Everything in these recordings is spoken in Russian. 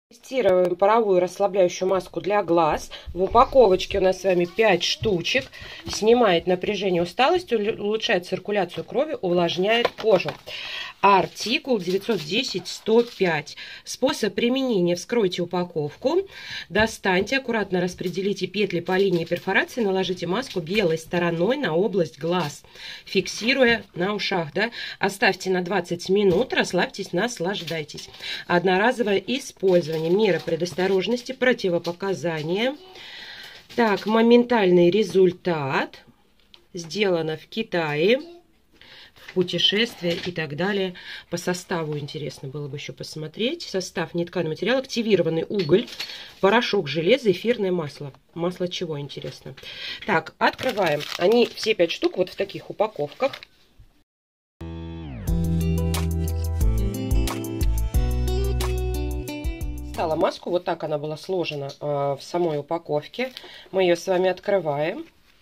Тестируем паровую расслабляющую маску для глаз. В упаковочке у нас с вами 5 штучек. Снимает напряжение, усталость, улучшает циркуляцию крови, увлажняет кожу. Артикул 910-105. Способ применения. Вскройте упаковку, достаньте, аккуратно распределите петли по линии перфорации, наложите маску белой стороной на область глаз, фиксируя на ушах. Оставьте на 20 минут, расслабьтесь, наслаждайтесь. Одноразовое использование. Меры предосторожности, противопоказания. Так, моментальный результат. Сделано в Китае. Путешествия и так далее. По составу интересно было бы еще посмотреть. Состав: нетканый материал, активированный уголь, порошок железа, эфирное масло. Масло чего, интересно? Так, открываем. Они все 5 штук вот в таких упаковках. Маску, вот так она была сложена в самой упаковке. Мы ее с вами открываем.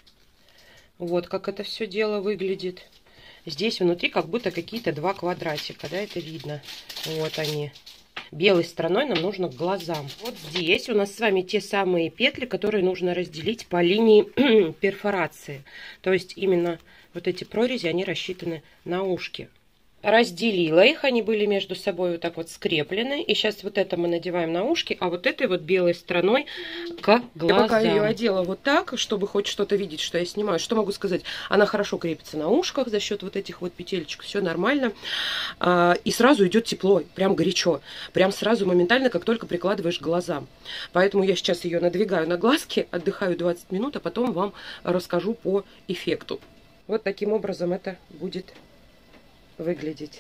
Вот как это все дело выглядит. Здесь внутри как будто какие-то 2 квадратика, это видно. Вот они. Белой стороной нам нужно к глазам. Вот здесь у нас с вами те самые петли, которые нужно разделить по линии перфорации. То есть именно вот эти прорези, они рассчитаны на ушки. Разделила их, они были между собой вот так вот скреплены. И сейчас вот это мы надеваем на ушки, а вот этой вот белой стороной к глазам. Я пока ее одела вот так, чтобы хоть что-то видеть, что я снимаю. Что могу сказать? Она хорошо крепится на ушках за счет вот этих вот петелечек. Все нормально. И сразу идет тепло, прям горячо. Прям сразу, моментально, как только прикладываешь к глазам. Поэтому я сейчас ее надвигаю на глазки, отдыхаю 20 минут, а потом вам расскажу по эффекту. Вот таким образом это будет выглядеть.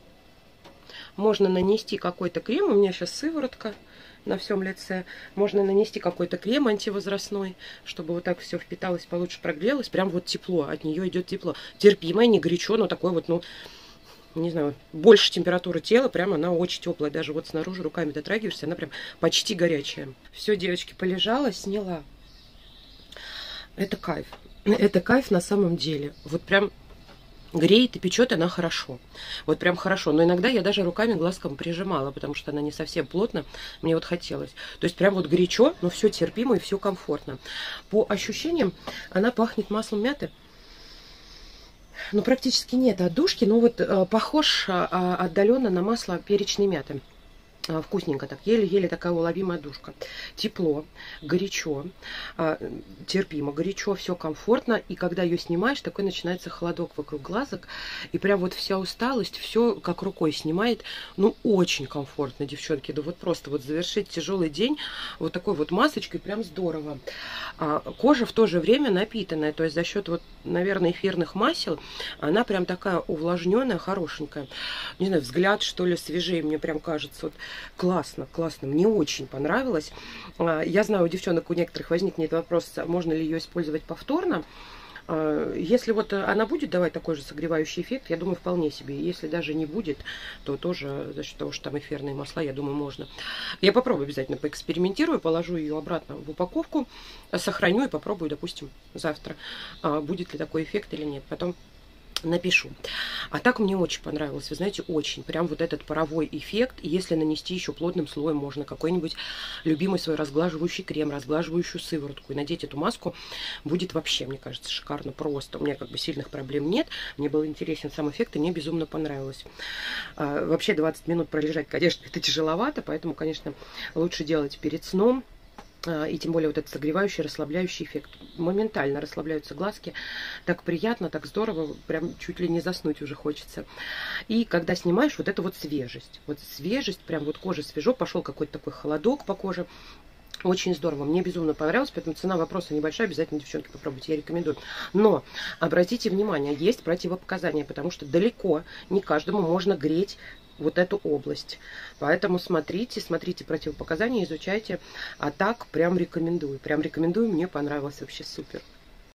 Можно нанести какой-то крем. У меня сейчас сыворотка на всем лице. Можно нанести какой-то крем антивозрастной, чтобы вот так все впиталось, получше прогрелось. Прям вот тепло. От нее идет тепло. Терпимое, не горячо, но такое вот, не знаю, больше температуры тела. Прям она очень теплая. Даже вот снаружи руками дотрагиваешься, она прям почти горячая. Все, девочки, полежала, сняла. Это кайф. Это кайф на самом деле. Вот прям греет и печет она хорошо. Вот прям хорошо. Но иногда я даже руками глазком прижимала, потому что она не совсем плотно. Мне вот хотелось. То есть прям вот горячо, но все терпимо и все комфортно. По ощущениям она пахнет маслом мяты. Ну, практически нет отдушки, но вот похож отдаленно на масло перечной мяты. Вкусненько так, еле-еле такая уловимая душка. Тепло, горячо, терпимо, горячо, все комфортно. И когда ее снимаешь, такой начинается холодок вокруг глазок. И прям вот вся усталость, все как рукой снимает. Ну, очень комфортно, девчонки. Да вот просто вот завершить тяжелый день вот такой вот масочкой, прям здорово. Кожа в то же время напитанная. То есть за счет вот, наверное, эфирных масел, она прям такая увлажненная, хорошенькая. Не знаю, взгляд, что ли, свежее, мне прям кажется. Вот классно, классно. Мне очень понравилось. Я знаю, у девчонок, у некоторых возникнет вопрос, можно ли ее использовать повторно. Если вот она будет давать такой же согревающий эффект, я думаю, вполне себе. Если даже не будет, то тоже за счет того, что там эфирные масла, я думаю, можно. Я попробую обязательно, поэкспериментирую, положу ее обратно в упаковку, сохраню и попробую, допустим, завтра, будет ли такой эффект или нет. Потом напишу. А так мне очень понравилось, вы знаете, очень. Прям вот этот паровой эффект. Если нанести еще плотным слоем, можно какой-нибудь любимый свой разглаживающий крем, разглаживающую сыворотку. И надеть эту маску будет вообще, мне кажется, шикарно просто. У меня как бы сильных проблем нет. Мне был интересен сам эффект, и мне безумно понравилось. Вообще 20 минут пролежать, конечно, это тяжеловато, поэтому, конечно, лучше делать перед сном. И тем более вот этот согревающий, расслабляющий эффект. Моментально расслабляются глазки. Так приятно, так здорово. Прям чуть ли не заснуть уже хочется. И когда снимаешь, вот это вот свежесть. Вот свежесть, прям вот кожа свежо. Пошел какой-то такой холодок по коже. Очень здорово. Мне безумно понравилось. Поэтому цена вопроса небольшая. Обязательно, девчонки, попробуйте. Я рекомендую. Но обратите внимание, есть противопоказания. Потому что далеко не каждому можно греть вот эту область. Поэтому смотрите противопоказания, изучайте. А так прям рекомендую. Прям рекомендую, мне понравилось вообще супер.